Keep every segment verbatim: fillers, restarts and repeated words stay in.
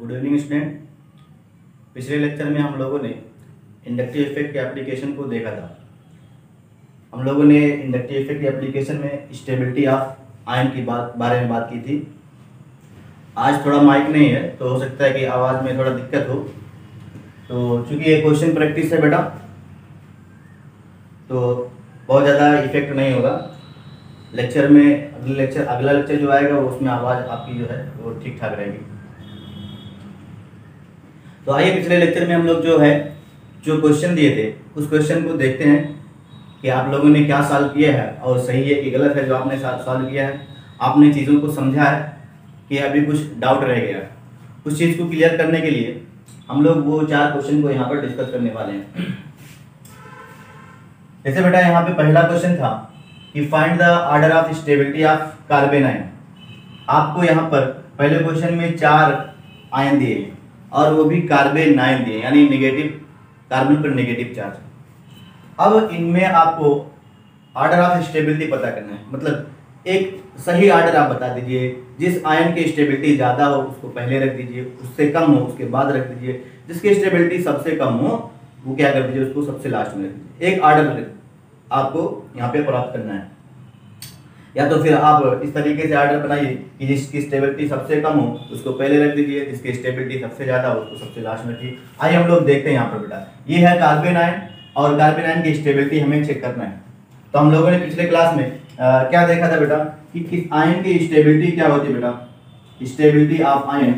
Good evening student. पिछले lecture में हम लोगों ने इंडक्टिव इफेक्ट के एप्लीकेशन को देखा था। हम लोगों ने इंडक्टिव इफेक्ट के एप्लीकेशन में स्टेबिलिटी ऑफ आयन की बात बारे में बात की थी। आज थोड़ा माइक नहीं है तो हो सकता है कि आवाज़ में थोड़ा दिक्कत हो, तो चूंकि ये क्वेश्चन प्रैक्टिस है बेटा तो बहुत ज़्यादा इफेक्ट नहीं होगा। लेक्चर में अगले लेक्चर अगला लेक्चर जो आएगा वो उसमें आवाज़ आपकी जो है वो ठीक ठाक रहेगी। तो आइए पिछले लेक्चर में हम लोग जो है जो क्वेश्चन दिए थे उस क्वेश्चन को देखते हैं कि आप लोगों ने क्या सॉल्व किया है और सही है कि गलत है जो आपने सॉल्व किया है। आपने चीज़ों को समझा है कि अभी कुछ डाउट रह गया है। उस चीज़ को क्लियर करने के लिए हम लोग वो चार क्वेश्चन को यहाँ पर डिस्कस करने वाले हैं। जैसे बेटा यहाँ पे पहला क्वेश्चन था कि find the order of stability of carbon ion. आपको यहाँ पर पहले क्वेश्चन में चार आयन दिए हैं और वो भी कार्बन आयन दिए, यानी नेगेटिव कार्बन पर नेगेटिव चार्ज। अब इनमें आपको ऑर्डर ऑफ स्टेबिलिटी पता करना है, मतलब एक सही ऑर्डर आप बता दीजिए। जिस आयन की स्टेबिलिटी ज़्यादा हो उसको पहले रख दीजिए, उससे कम हो उसके बाद रख दीजिए, जिसकी स्टेबिलिटी सबसे कम हो वो क्या कर दीजिए, उसको सबसे लास्ट में रख दीजिए। एक ऑर्डर आपको यहाँ पे प्राप्त करना है। या तो फिर आप इस तरीके से ऑर्डर बनाइए कि जिसकी स्टेबिलिटी सबसे कम हो उसको पहले रख दीजिए, जिसकी स्टेबिलिटी सबसे ज़्यादा हो उसको सबसे लास्ट में रखिए। आइए हम लोग देखते हैं यहाँ पर बेटा, ये है कार्बन आयन और कार्बन आयन की स्टेबिलिटी हमें चेक करना है। तो हम लोगों ने पिछले क्लास में आ, क्या देखा था बेटा कि किस आयन की स्टेबिलिटी क्या होती है बेटा। स्टेबिलिटी ऑफ आयन,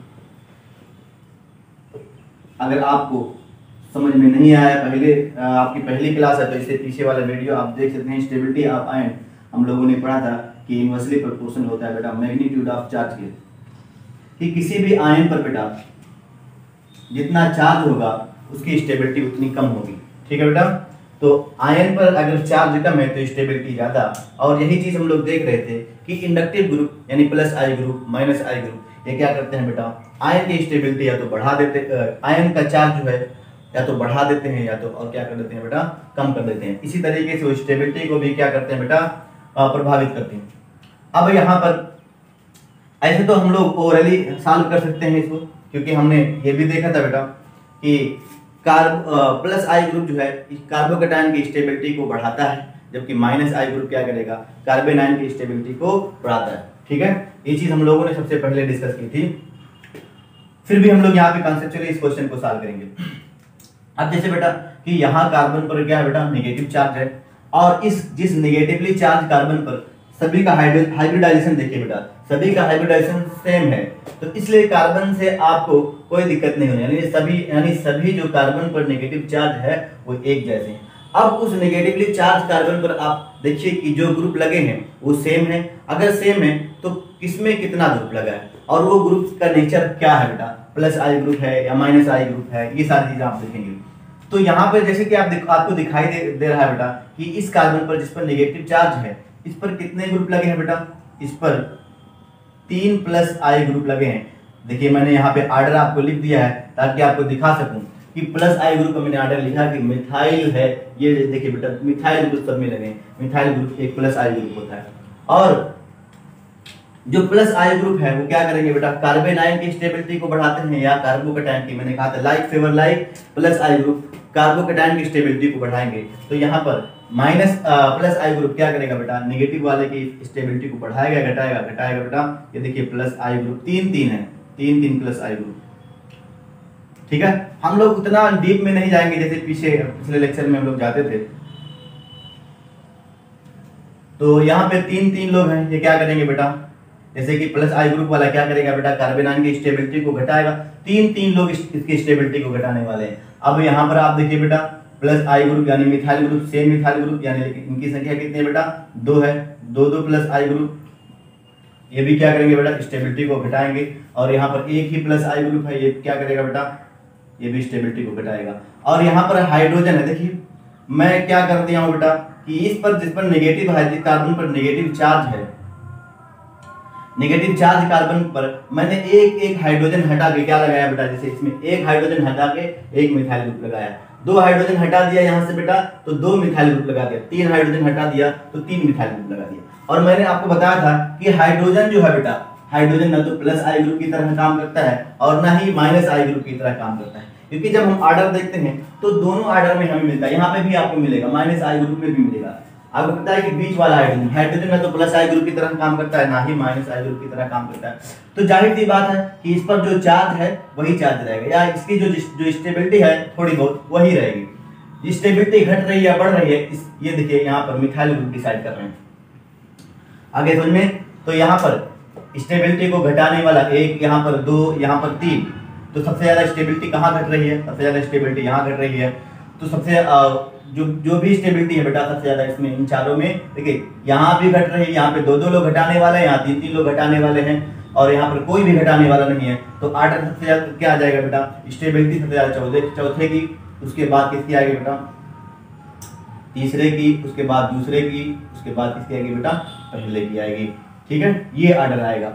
अगर आपको समझ में नहीं आया, पहले आपकी पहली क्लास है तो इससे पीछे वाला वीडियो आप देख सकते हैं। स्टेबिलिटी ऑफ आयन हम लोगों ने पढ़ा था कि इनवर्सली प्रोपोर्शनल होता है बेटा मैग्नीट्यूड ऑफ चार्ज के, कि किसी भी आयन पर बेटा जितना चार्ज होगा उसकी स्टेबिलिटी उतनी कम होगी। ठीक है बेटा, तो आयन पर अगर चार्ज कम है तो स्टेबिलिटी ज़्यादा। और यही चीज़ हम लोग देख रहे थे कि इंडक्टिव ग्रुप यानी plus I group minus I group ये क्या करते हैं बेटा, आयन की स्टेबिलिटी या तो बढ़ा देते, आयन का चार्ज जो है या तो बढ़ा देते हैं या तो और क्या कर देते हैं बेटा कम कर देते हैं। इसी तरीके से वो स्टेबिलिटी को भी क्या करते हैं बेटा प्रभावित करते हैं। अब यहाँ पर ऐसे तो हम लोग ओरली सॉल्व कर सकते हैं इसको, क्योंकि हमने ये भी देखा था बेटा कि कार्ब प्लस आई ग्रुप जो है कार्बोकेटायन की स्टेबिलिटी को बढ़ाता है, जबकि माइनस आई ग्रुप क्या करेगा, कार्बन आयन की स्टेबिलिटी को बढ़ाता है। ठीक है, ये चीज हम लोगों ने सबसे पहले डिस्कस की थी। फिर भी हम लोग यहाँ पे कॉन्सेप्चुअली इस क्वेश्चन को सॉल्व करेंगे। अब जैसे बेटा कि यहाँ कार्बन पर क्या है बेटा नेगेटिव चार्ज है, और इस जिस नेगेटिवली चार्ज कार्बन पर सभी का हाइब्रिडाइजेशन देखिए बेटा, सभी का हाइब्रिडाइजेशन सेम है, तो इसलिए कार्बन से आपको कोई दिक्कत नहीं होनी, यानी सभी यानी सभी जो कार्बन पर नेगेटिव चार्ज है वो एक जैसे हैं। अब उस नेगेटिवली चार्ज कार्बन पर आप देखिए कि जो ग्रुप लगे हैं वो सेम है। अगर सेम है तो किसमें कितना ग्रुप लगा है और वो ग्रुप का नेचर क्या है बेटा, प्लस आई ग्रुप है या माइनस आई ग्रुप है, ये सारी चीजें आप देखेंगे। तो यहाँ पर जैसे कि आप दिख, आपको दिखाई दे, दे रहा है बेटा कि इस कार्बन पर जिस पर नेगेटिव चार्ज है इस पर कितने ग्रुप लगे हैं बेटा, इस पर तीन प्लस आई ग्रुप लगे हैं। देखिए मैंने यहाँ पे ऑर्डर आपको लिख दिया है ताकि आपको दिखा सकूं कि प्लस आई ग्रुप में मैंने ऑर्डर लिखा कि मिथाइल है, ये देखिए बेटा मिथाइल ग्रुप सब में लगे हैं। मिथाइल ग्रुप एक प्लस आई ग्रुप होता है, और जो प्लस आई ग्रुप है वो क्या करेंगे बेटा, कार्बन आयन की स्टेबिलिटी को बढ़ाते हैं या कार्बोकेटायन की। मैंने कहा था like favour like, plus I group carbocation की स्टेबिलिटी को बढ़ाएंगे। तो यहाँ पर माइनस प्लस आई ग्रुप क्या करेगा बेटा, नेगेटिव वाले की स्टेबिलिटी को बढ़ाएगा घटाएगा घटाएगा बेटा। ये देखिए प्लस आई ग्रुप तीन तीन है, तीन तीन प्लस आई ग्रुप। ठीक है, हम लोग उतना डीप में नहीं जाएंगे जैसे पीछे पिछले लेक्चर में हम लोग जाते थे। तो यहाँ पे तीन तीन लोग हैं, ये क्या करेंगे बेटा, जैसे कि प्लस आई ग्रुप वाला क्या करेगा बेटा, कार्बन आयन की स्टेबिलिटी को घटाएगा। तीन तीन लोग इसकी स्टेबिलिटी को घटाने वाले हैं। अब यहाँ पर आप देखिए बेटा प्लस आई ग्रुप यानी methyl group, same methyl group, यानी इनकी संख्या कितनी है बेटा, दो है, दो दो प्लस आई ग्रुप, ये भी क्या करेंगे बेटा स्टेबिलिटी को घटाएंगे। और यहाँ पर एक ही प्लस आई ग्रुप है, ये क्या करेगा बेटा, ये भी स्टेबिलिटी को घटाएगा। और यहाँ पर हाइड्रोजन है, देखिए मैं क्या कर दिया हूँ बेटा कि इस पर जिस पर नेगेटिव कार्बन पर नेगेटिव चार्ज है, नेगेटिव चार्ज कार्बन पर मैंने एक एक हाइड्रोजन हटा के क्या लगाया बेटा, जैसे इसमें एक हाइड्रोजन हटा के एक मिथाइल ग्रुप लगाया, दो हाइड्रोजन हटा दिया यहाँ से बेटा तो दो मिथाइल ग्रुप लगा दिया, तीन हाइड्रोजन हटा दिया तो तीन मिथाइल ग्रुप लगा दिया। और मैंने आपको बताया था कि हाइड्रोजन जो है बेटा, हाइड्रोजन ना तो प्लस आई ग्रुप की तरह काम करता है और ना ही माइनस आई ग्रुप की तरह काम करता है, क्योंकि जब हम ऑर्डर देखते हैं तो दोनों ऑर्डर में हमें मिलता है, यहाँ पे भी आपको मिलेगा, माइनस आई ग्रुप में भी मिलेगा। आपको पता है कि बीच वाला हाइड्रोजन हाइड्रोजन ना तो प्लस आई ग्रुप की तरह काम करता है, ना ही माइनस आई ग्रुप की तरह काम करता है। तो जाहिर सी बात है कि इस पर जो चार्ज है वही चार्ज रहेगा, या इसकी जो जो स्टेबिलिटी है थोड़ी बहुत वही रहेगी। स्टेबिलिटी घट रही है बढ़ रही है, इस ये देखिए यहाँ पर मिथाइल ग्रुप डिसाइड कर रहे हैं। आगे समझ में, तो यहाँ पर स्टेबिलिटी को घटाने वाला एक, यहाँ पर दो, यहाँ पर तीन, तो सबसे ज्यादा स्टेबिलिटी कहाँ घट रही है? सबसे ज्यादा स्टेबिलिटी यहाँ घट रही है। तो सबसे जो जो भी स्टेबिलिटी है बेटा सबसे ज्यादा इसमें इन चारों में, देखिए यहाँ भी घट रही है, यहाँ पे दो दो लोग घटाने वाले हैं, यहाँ तीन तीन लोग घटाने वाले हैं, और यहाँ पर कोई भी घटाने वाला नहीं है। तो ऑर्डर सबसे ज्यादा क्या आ जाएगा बेटा? स्टेबिलिटी सबसे ज्यादा चौथे चौथे की, उसके बाद किसकी आएगी बेटा? तीसरे की, उसके बाद दूसरे की, उसके बाद किसकी आएगी बेटा? पहले की आएगी। ठीक है, ये ऑर्डर आएगा।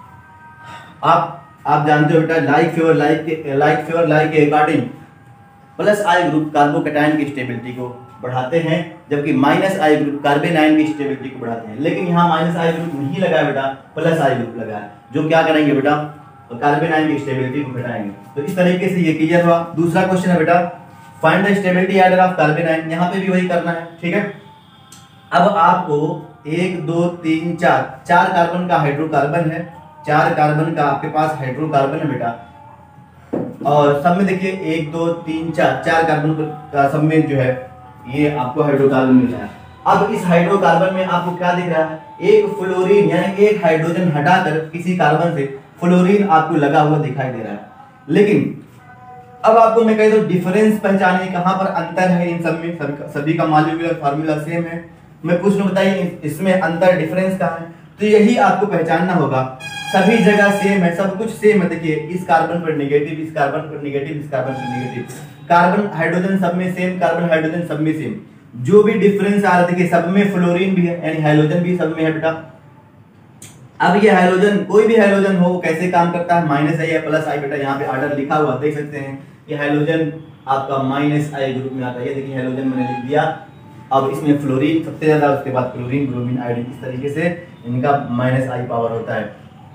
आप आप जानते हो बेटा लाइक फेवर लाइक के लाइक फेवर लाइक के according plus I group carbocation की स्टेबिलिटी को बढ़ाते हैं, जबकि माइनस आई ग्रुप कार्बेनाइन की स्टेबिलिटी को बढ़ाते हैं। लेकिन यहाँ माइनस आई ग्रुप नहीं लगा है बेटा, प्लस आई ग्रुप लगा है, जो क्या करेंगे बेटा? तो कार्बेनाइन की स्टेबिलिटी को घटाएंगे। तो इस तरीके से ये क्लियर हुआ। दूसरा क्वेश्चन है बेटा find the stability order of carbanion. यहाँ पे भी वही करना है। ठीक है, अब आपको एक दो तीन चार चार कार्बन का हाइड्रोकार्बन है, चार कार्बन का आपके पास हाइड्रोकार्बन है बेटा, और सब में देखिए एक दो तीन चार चार कार्बन का सब में जो है ये आपको हाइड्रोकार्बन मिल रहा है। अब इस हाइड्रोकार्बन में आपको क्या दिख रहा है? एक फ्लोरीन यानी एक हाइड्रोजन हटाकर किसी कार्बन से फ्लोरीन आपको लगा हुआ दिखाई दे रहा है। लेकिन अब आपको मैं कह दूं डिफरेंस पहचानिए, कहां पर अंतर है इन सब में? सभी, सभी का मॉलिक्यूलर फार्मूला सेम है। मैं पूछ लूं बताइए इसमें अंतर डिफरेंस कहां है? तो यही आपको पहचानना होगा। सभी जगह सेम है, सब कुछ सेम है। देखिए इस कार्बन पर नेगेटिव, इस कार्बन पर नेगेटिव, इस कार्बन पर नेगेटिव, कार्बन हाइड्रोजन सब में सेम, कार्बन हाइड्रोजन सब में सेम। जो भी डिफरेंस आ रहा है देखिए सब में फ्लोरीन भी है, यानी हाइड्रोजन भी सब में है बेटा। अब ये हाइड्रोजन कोई भी हाइड्रोजन हो कैसे काम करता है? माइनस आई या प्लस आई बेटा, यहाँ पे ऑर्डर लिखा हुआ देख सकते हैं कि हाइड्रोजन आपका माइनस आई ग्रुप में आता है। ये देखिए हाइड्रोजन मैंने लिख दिया। अब इसमें फ्लोरीन सबसे ज्यादा, उसके बाद क्लोरीन, ब्रोमीन, आयोडीन, इस तरीके से इनका माइनस आई पावर होता है।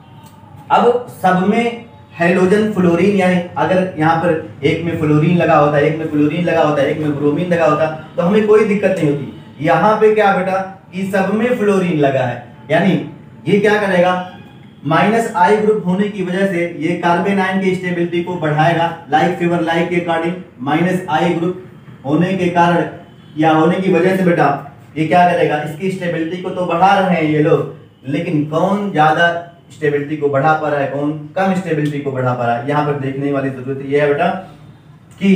अब सब में हाइड्रोजन फ्लोरीन, यानी अगर यहाँ पर एक में फ्लोरीन लगा होता है, एक में फ्लोरीन लगा होता है, एक में ब्रोमीन लगा होता तो हमें कोई दिक्कत नहीं होती। यहाँ पे क्या बेटा कि सब में फ्लोरीन लगा है, यानी ये क्या करेगा? माइनस आई ग्रुप होने की वजह से ये कार्बेनाइन की स्टेबिलिटी को बढ़ाएगा। लाइक फेवर लाइक के अकॉर्डिंग माइनस आई ग्रुप होने के कारण या होने की वजह से बेटा ये क्या करेगा? इसकी स्टेबिलिटी को तो बढ़ा रहे हैं ये लोग, लेकिन कौन ज्यादा स्टेबिलिटी को बढ़ा पा रहा है, कौन कम स्टेबिलिटी को बढ़ा पा रहा है? यहाँ पर देखने वाली जरूरत ये है बेटा कि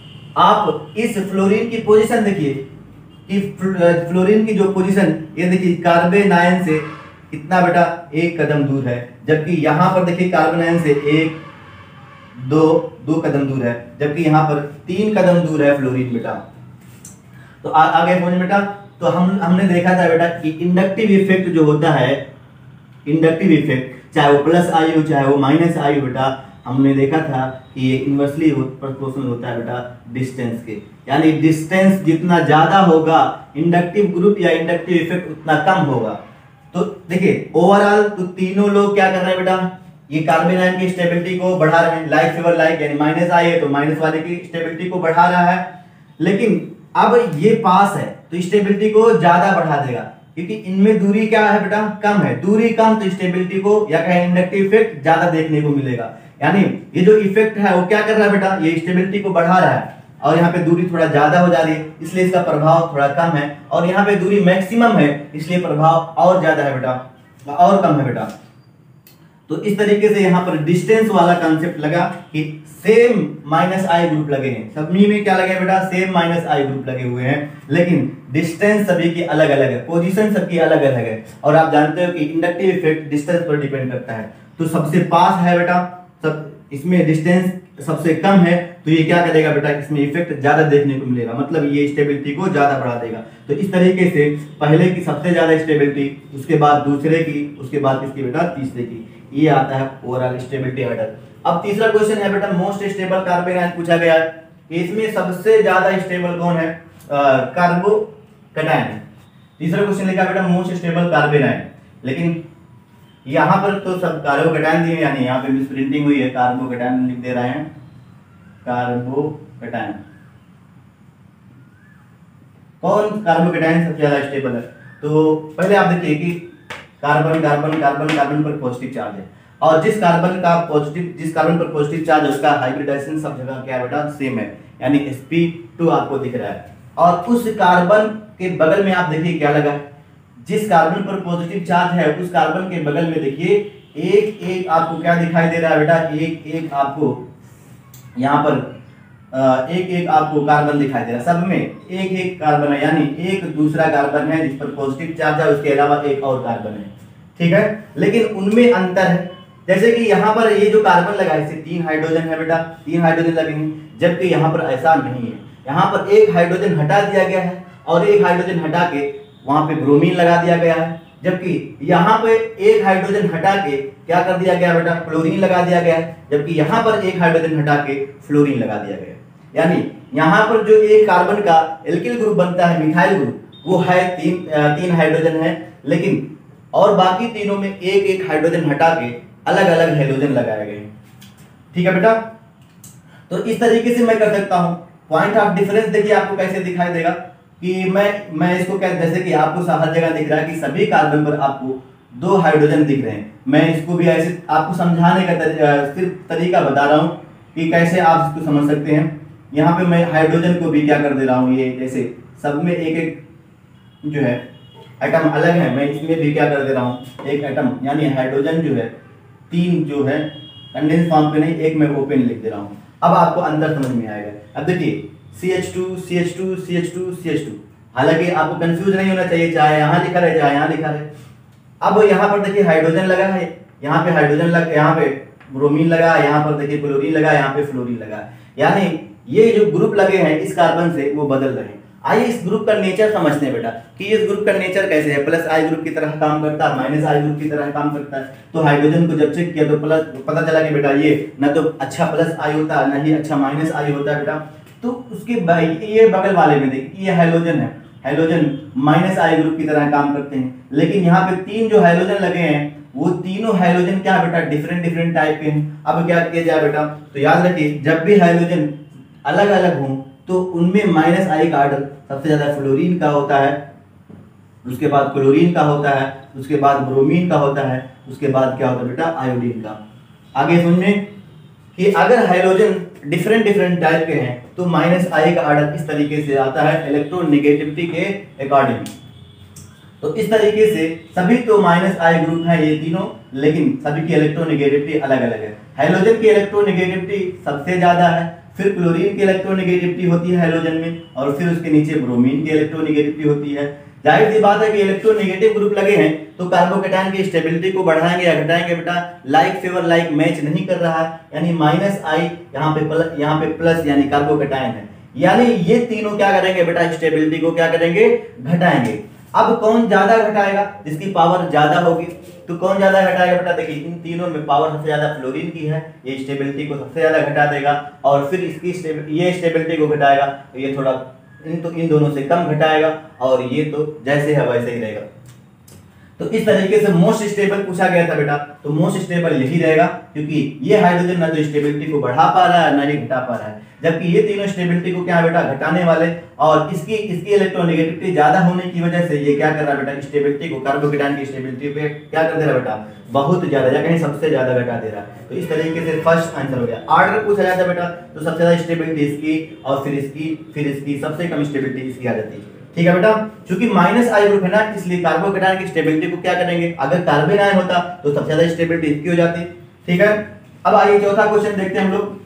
आप इस फ्लोरीन की पोजीशन देखिए कि फ्लोरीन की जो पोजीशन ये देखिए कार्बेनाइन से कितना बेटा? एक कदम दूर है, जबकि यहाँ पर देखिए कार्बेनाइन से एक दो दो कदम दूर है, जबकि यहाँ पर तीन कदम दूर है फ्लोरीन बेटा। तो आ, आगे समझ बेटा, तो हम हमने देखा था बेटा कि इंडक्टिव इफेक्ट जो होता है, इंडक्टिव इफेक्ट चाहे वो प्लस आई हो चाहे वो माइनस आई हो बेटा, हमने देखा था कि ये इनवर्सली प्रोपोर्शनल होता है बेटा डिस्टेंस के, यानी डिस्टेंस जितना ज्यादा होगा इंडक्टिव ग्रुप या इंडक्टिव इफेक्ट उतना कम होगा। तो देखिए ओवरऑल तो तीनों लोग क्या कर रहे हैं बेटा? ये कार्बेनाइन की स्टेबिलिटी को बढ़ा रहे हैं, लाइक फेवर लाइक, यानी माइनस आई है तो माइनस वाले की स्टेबिलिटी को बढ़ा रहा है। लेकिन अब ये पास है तो स्टेबिलिटी को ज्यादा बढ़ा देगा, क्योंकि इनमें दूरी क्या है बेटा? कम है। दूरी कम तो स्टेबिलिटी को या कहें इंडक्टिव इफेक्ट ज्यादा देखने को मिलेगा। यानी ये जो इफेक्ट है वो क्या कर रहा है बेटा? ये स्टेबिलिटी को बढ़ा रहा है, और यहाँ पे दूरी थोड़ा ज्यादा हो जा रही है इसलिए इसका प्रभाव थोड़ा कम है, और यहाँ पे दूरी मैक्सिमम है इसलिए प्रभाव और ज्यादा है बेटा, और कम है बेटा। तो इस तरीके से यहाँ पर डिस्टेंस वाला कंसेप्ट लगा कि सेम माइनस आई ग्रुप लगे हैं, सभी में क्या लगे बेटा? सेम माइनस आई ग्रुप लगे हुए हैं, लेकिन डिस्टेंस सभी की अलग अलग है, पोजीशन सबकी अलग अलग है। और आप जानते हो कि इंडक्टिव इफेक्ट डिस्टेंस पर डिपेंड करता है। तो सबसे पास है बेटा, सब इसमें डिस्टेंस सबसे कम है, तो ये क्या करेगा बेटा? इसमें इफेक्ट ज्यादा देखने को मिलेगा, मतलब ये स्टेबिलिटी को ज्यादा बढ़ा देगा। तो इस तरीके से पहले की सबसे ज्यादा स्टेबिलिटी, उसके बाद दूसरे की, उसके बाद किसकी बेटा? तीसरे की। ये आता है ओवरऑल स्टेबिलिटी ऑर्डर। अब तीसरा क्वेश्चन है बेटा मोस्ट स्टेबल कार्बोनाइन पूछा गया है, इसमें सबसे ज्यादा स्टेबल कौन है? कार्बोकैटायन। तीसरा क्वेश्चन लिखा बेटा मोस्ट स्टेबल कार्बोनाइन, लेकिन यहाँ पर तो सब कार्बोकैटायन दिए, यानी यहाँ पे मिस प्रिंटिंग हुई है, कार्बोकैटायन लिख दे रहे हैं, कार्बोकैटायन। कौन कार्बोकैटायन सबसे ज्यादा स्टेबल है? तो पहले आप देखिए कि कार्बन कार्बन कार्बन कार्बन पर पॉजिटिव चार्ज है, और जिस कार्बन का पॉजिटिव जिस कार्बन पर पॉजिटिव चार्ज है उसका हाइब्रिडाइजेशन सब जगह क्या है बेटा? सेम है, यानी एस पी टू आपको दिख रहा है। और उस कार्बन के बगल में आप देखिए क्या लगा है, जिस कार्बन पर पॉजिटिव चार्ज है उस कार्बन के बगल में देखिए एक एक आपको क्या दिखाई दे रहा है बेटा? एक एक आपको यहाँ पर एक एक आपको कार्बन दिखाई दे रहा है, सब में एक एक कार्बन है, यानी एक दूसरा कार्बन है जिस पर पॉजिटिव चार्ज है, उसके अलावा एक और कार्बन है, ठीक है। लेकिन उनमें अंतर है, जैसे कि यहाँ पर ये जो कार्बन लगा है इससे तीन हाइड्रोजन है बेटा, तीन हाइड्रोजन लगेंगे, जबकि यहाँ पर ऐसा नहीं है। यहाँ पर एक हाइड्रोजन हटा दिया गया है और एक हाइड्रोजन हटा के वहां पे ब्रोमीन लगा दिया गया है, जबकि यहाँ पे एक हाइड्रोजन हटा के क्या कर दिया गया बेटा? क्लोरीन लगा दिया गया है, जबकि यहाँ पर एक हाइड्रोजन हटा के फ्लोरीन लगा दिया गया। यानी यहाँ पर जो एक कार्बन का एल्किल ग्रुप बनता है, मिथाइल ग्रुप, वो है तीन तीन हाइड्रोजन है, लेकिन और बाकी तीनों में एक एक हाइड्रोजन हटा के अलग अलग हाइड्रोजन लगाए गए, ठीक है बेटा। तो इस तरीके से मैं कर सकता हूँ। पॉइंट ऑफ डिफरेंस देखिए आपको कैसे दिखाई देगा कि मैं मैं इसको क्या, जैसे कि आपको हर जगह दिख रहा है कि सभी कार्बन पर आपको दो हाइड्रोजन दिख रहे हैं, मैं इसको भी ऐसे आपको समझाने का तर, सिर्फ तरीका बता रहा हूँ कि कैसे आप इसको समझ सकते हैं। यहाँ पे मैं हाइड्रोजन को भी क्या कर दे रहा हूँ, ये जैसे सब में एक एक जो है एटम अलग है, मैं इसमें भी क्या कर दे रहा हूँ, एक एटम, यानी हाइड्रोजन जो है तीन जो है कंडेंस फॉर्म पे नहीं, एक में ओपन लिख दे रहा हूँ। अब आपको अंदर समझ में आएगा। अब देखिए C H two C H two C H two C H two, हालांकि आपको कंफ्यूज नहीं होना चाहिए, चाहे यहाँ लिखा रहे चाहे यहाँ लिखा रहे। अब यहाँ पर देखिए हाइड्रोजन लगा है, यहाँ पे हाइड्रोजन लगा, यहाँ पे ब्रोमीन लगा, यहाँ पर देखिए क्लोरीन लगा, यहाँ पे फ्लोरीन लगा, यानी ये जो ग्रुप लगे हैं इस कार्बन से वो बदल रहे हैं। आइए इस ग्रुप का नेचर समझते हैं बेटा कि इस ग्रुप का नेचर कैसे है। प्लस आई ग्रुप की तरह काम करता है, माइनस आई ग्रुप की तरह काम करता है। तो हाइड्रोजन को जब चेक किया तो प्लस पता चला कि बेटा ये ना तो अच्छा प्लस आई होता है ना ही अच्छा माइनस आई होता है बेटा। तो उसके ये बगल वाले में देखिए ये हाइड्रोजन है, हाइड्रोजन माइनस आई ग्रुप की तरह काम करते हैं, लेकिन यहाँ पे तीन जो हाइड्रोजन लगे हैं वो तीनों हाइड्रोजन क्या बेटा? डिफरेंट डिफरेंट टाइप के हैं। अब क्या किया जाए बेटा? तो याद रखिए जब भी हाइड्रोजन अलग अलग हों तो उनमें माइनस आई का ऑर्डर सबसे ज्यादा फ्लोरीन का होता है, उसके बाद क्लोरीन का होता है, उसके बाद ब्रोमीन का होता है, उसके बाद क्या होता है बेटा? आयोडीन का। आगे समझिए कि अगर हाइड्रोजन डिफरेंट डिफरेंट टाइप के हैं तो माइनस आई का ऑर्डर इस तरीके से आता है इलेक्ट्रोनेगेटिविटी के अकॉर्डिंग। तो इस तरीके से सभी तो माइनस आई ग्रुप है ये तीनों, लेकिन सभी की इलेक्ट्रोनेगेटिविटी अलग अलग है। हाइड्रोजन की इलेक्ट्रोनेगेटिविटी सबसे ज्यादा है, फिर क्लोरीन की इलेक्ट्रोनेगेटिविटी होती है हाइड्रोजन में, और फिर उसके नीचे ब्रोमीन की इलेक्ट्रोनेगेटिविटी होती है। जाहिर सी बात है कि इलेक्ट्रोनेगेटिव ग्रुप लगे हैं तो कार्बोकैटायन की स्टेबिलिटी को बढ़ाएंगे या घटाएंगे बेटा? लाइक फेवर लाइक मैच नहीं कर रहा है, यानी माइनस आई यहाँ पे प्लस, यहाँ पे प्लस यानी कार्बोकैटायन है, यानी ये तीनों क्या करेंगे बेटा? स्टेबिलिटी को क्या करेंगे? घटाएंगे। अब कौन ज्यादा घटाएगा? जिसकी पावर ज्यादा होगी। तो कौन ज्यादा घटाएगा बेटा? देखिए इन तीनों में पावर सबसे ज्यादा फ्लोरीन की है, ये स्टेबिलिटी को सबसे ज्यादा घटा देगा, और फिर इसकी ये स्टेबिलिटी को घटाएगा तो ये थोड़ा इन तो इन दोनों से कम घटाएगा, और ये तो जैसे है वैसे ही रहेगा। तो इस तरीके से मोस्ट स्टेबल पूछा गया था बेटा, तो मोस्ट स्टेबल यही रहेगा, क्योंकि ये हाइड्रोजन ना तो स्टेबिलिटी को बढ़ा पा रहा है ना ही घटा पा रहा है, जबकि ये तीनों स्टेबिलिटी को क्या बेटा? घटाने वाले, और इसकी इसकी इलेक्ट्रोनेगेटिविटी ज्यादा होने की वजह से ये क्या कर रहा है बेटा? स्टेबिलिटी को, कार्बोकैटायन की स्टेबिलिटी पे क्या कर दे रहा है बेटा? बहुत ज्यादा, या कहीं सबसे ज्यादा घटा दे रहा है। तो इस तरीके से फर्स्ट आंसर हो गया। ऑर्डर पूछा जाता है बेटा तो सबसे ज्यादा स्टेबिलिटी इसकी, और फिर इसकी, फिर इसकी, सबसे कम स्टेबिलिटी इसकी आ जाती है, ठीक है बेटा। क्योंकि माइनस आई ग्रुप है ना, इसलिए कार्बोकैटायन की स्टेबिलिटी को क्या करेंगे? अगर कार्बन आयन होता तो सबसे ज्यादा स्टेबिलिटी इसकी हो जाती, ठीक है। अब आइए चौथा क्वेश्चन देखते हैं हम लोग।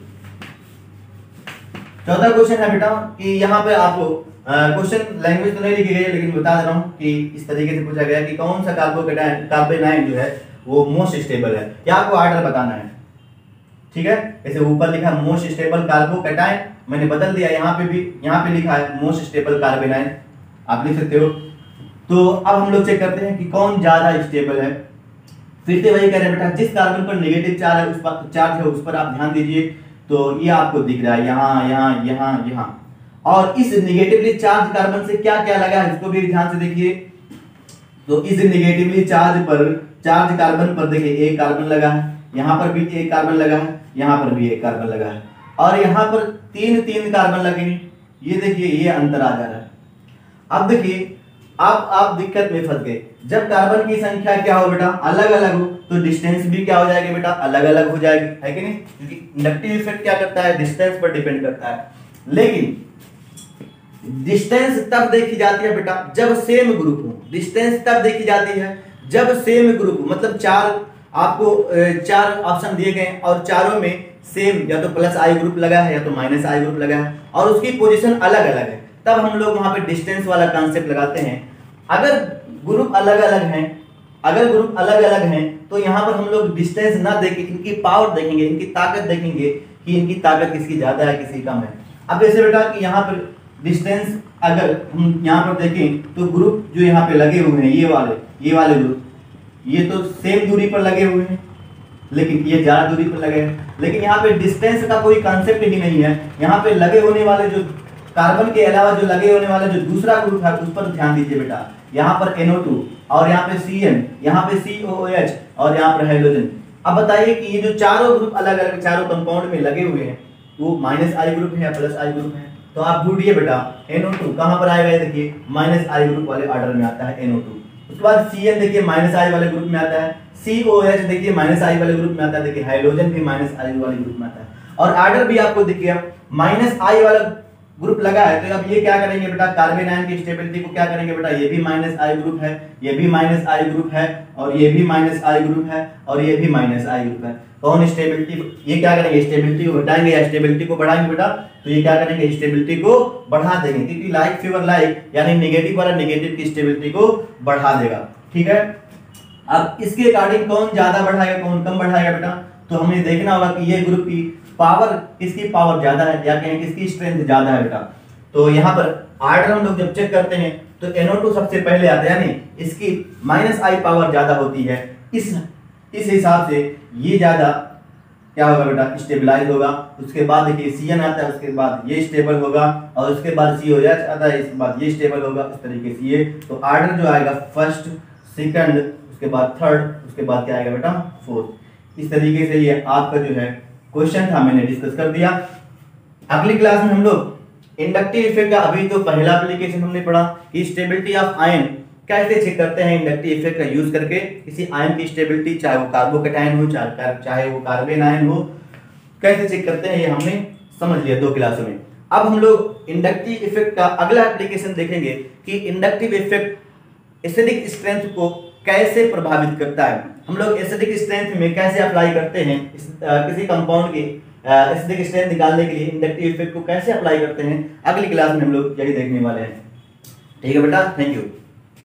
चौथा क्वेश्चन है बेटा कि यहाँ पे आपको क्वेश्चन लैंग्वेज तो नहीं लिखी गई है, लेकिन बता दे रहा हूँ कि इस तरीके से पूछा गया कि कौन सा कार्बोकैटायन कार्बन आयन जो है वो मोस्ट स्टेबल है, क्या आपको ऑर्डर बताना है, ठीक है। जैसे ऊपर लिखा है मोस्ट स्टेबल कार्बोकैटायन, मैंने बदल दिया, यहाँ पे भी यहाँ पे लिखा है मोस्ट स्टेबल कार्बन आयन, आप लिख सकते हो। तो अब हम लोग चेक करते हैं कि कौन ज्यादा स्टेबल है। फिर से वही कह रहे हैं बेटा, जिस कार्बन पर नेगेटिव चार्ज है उस पर चार्ज है उस पर आप ध्यान दीजिए। तो ये आपको दिख रहा है यहाँ यहाँ यहाँ यहाँ, और इस नेगेटिवली चार्ज कार्बन से क्या क्या लगा है इसको भी ध्यान से देखिए। तो इस नेगेटिवली चार्ज पर चार्ज कार्बन पर देखिए एक कार्बन लगा है, यहाँ पर भी एक कार्बन लगा है, यहाँ पर भी एक कार्बन लगा है, और यहाँ पर तीन तीन कार्बन लगेंगे। ये देखिए ये अंतर आ जा रहा है। अब देखिए आप आप दिक्कत में फंस गए। जब कार्बन की संख्या क्या हो बेटा अलग अलग हो तो डिस्टेंस भी क्या हो जाएगी बेटा अलग अलग हो जाएगी, है कि नहीं, क्योंकि इंडक्टिव इफेक्ट क्या करता है डिस्टेंस पर डिपेंड करता है। लेकिन डिस्टेंस तब देखी जाती है बेटा जब सेम ग्रुप हो, डिस्टेंस तब देखी जाती है जब सेम ग्रुप हो, मतलब चार आपको चार ऑप्शन दिए गए और चारों में सेम या तो प्लस आई ग्रुप लगा है या तो माइनस आई ग्रुप लगा है और उसकी पोजीशन अलग अलग है, तब हम लोग वहां पे डिस्टेंस वाला कॉन्सेप्ट लगाते हैं। अगर ग्रुप अलग अलग हैं अगर ग्रुप अलग अलग हैं तो यहाँ पर हम लोग डिस्टेंस ना देखें, इनकी पावर देखेंगे, इनकी ताकत देखेंगे कि इनकी ताकत किसकी ज्यादा है किसकी कम है। अब जैसे बेटा कि यहाँ पर डिस्टेंस अगर हम यहाँ पर देखें तो ग्रुप जो यहाँ पे लगे हुए हैं ये वाले ये वाले ग्रुप ये तो सेम दूरी पर लगे हुए हैं लेकिन ये ज्यादा दूरी पर लगे हैं, लेकिन यहाँ पे डिस्टेंस का कोई कंसेप्ट ही नहीं है। यहाँ पे लगे होने वाले जो कार्बन के अलावा जो लगे होने वाले जो दूसरा ग्रुप है उस पर ध्यान दीजिए बेटा। यहाँ पर एन ओ टू और यहाँ पे सी एन, यहाँ पे सी ओ एच और यहाँ पर हाइड्रोजन। अब बताइए कि ये जो चारों ग्रुप अलग अलग चारों कंपाउंड में लगे हुए हैं वो माइनस आई ग्रुप है या प्लस आई ग्रुप है, तो आप ढूंढिए बेटा एन ओ टू कहाँ पर आएगा, देखिए माइनस आई ग्रुप वाले ऑर्डर में आता है एन ओ टू। उसके बाद सी एन देखिए माइनस आई वाले ग्रुप में आता है, सी ओ एच देखिए माइनस आई वाले ग्रुप में आता है, देखिए हाइड्रोजन भी माइनस आई वाले ग्रुप में आता है और ऑर्डर भी आपको देखिए माइनस आई वाला ग्रुप लगा है। तो अब ये क्या करेंगे बेटा कार्बन आयन की स्टेबिलिटी को क्या करेंगे बेटा, ये भी माइनस आई ग्रुप है, ये भी माइनस आई ग्रुप है और ये भी माइनस आई ग्रुप है और ये भी माइनस आई ग्रुप है। कौन स्टेबिलिटी ये क्या करेंगे स्टेबिलिटी को घटाएंगे या स्टेबिलिटी को बढ़ाएंगे बेटा, तो ये क्या करेंगे स्टेबिलिटी को बढ़ा देंगे, क्योंकि लाइक फेवर लाइक यानी नेगेटिव वाला नेगेटिव की स्टेबिलिटी को बढ़ा देगा। ठीक है, अब इसके अकॉर्डिंग कौन ज्यादा बढ़ाएगा कौन कम बढ़ाएगा बेटा, तो हमें देखना होगा कि ये ग्रुप की पावर किसकी पावर ज्यादा है या कहें किसकी स्ट्रेंथ ज्यादा है बेटा। तो यहाँ पर ऑर्डर हम लोग जब चेक करते हैं तो एन ओ टू सबसे पहले आता है, यानी इसकी माइनस आई पावर ज्यादा होती है, इस इस हिसाब से ये ज्यादा क्या होगा बेटा स्टेबलाइज होगा। उसके बाद देखिए सी एन आता है, उसके बाद ये स्टेबल होगा और उसके बाद सी ओ एच आता है, इसके बाद ये स्टेबल होगा, इस तरीके से ये तो ऑर्डर जो आएगा फर्स्ट सेकंड उसके बाद थर्ड उसके बाद क्या आएगा बेटा फोर्थ। इस तरीके से ये आपका जो है क्वेश्चन था मैंने डिस्कस कर दिया। अगली क्लास में हम लोग इंडक्टिव इफेक्ट का अभी तो पहला एप्लीकेशन हमने पढ़ा कि स्टेबिलिटी ऑफ आयन कैसे चेक करते हैं इंडक्टिव इफेक्ट का यूज करके किसी आयन की स्टेबिलिटी, चाहे वो कार्बोकैटायन हो चाहे चाहे वो कार्बन आयन हो, कैसे चेक करते हैं ये हमने समझ लिया दो क्लासों में। अब हम लोग इंडक्टिव इफेक्ट का अगला एप्लीकेशन देखेंगे कि इंडक्टिव इफेक्ट एसिडिक स्ट्रेंथ को कैसे प्रभावित करता है। हम लोग एसिडिक स्ट्रेंथ में कैसे अप्लाई करते हैं इस, आ, किसी कंपाउंड की एसिडिक स्ट्रेंथ निकालने के लिए इंडक्टिव इफेक्ट को कैसे अप्लाई करते हैं, अगली क्लास में हम लोग यही देखने वाले हैं। ठीक है बेटा, थैंक यू।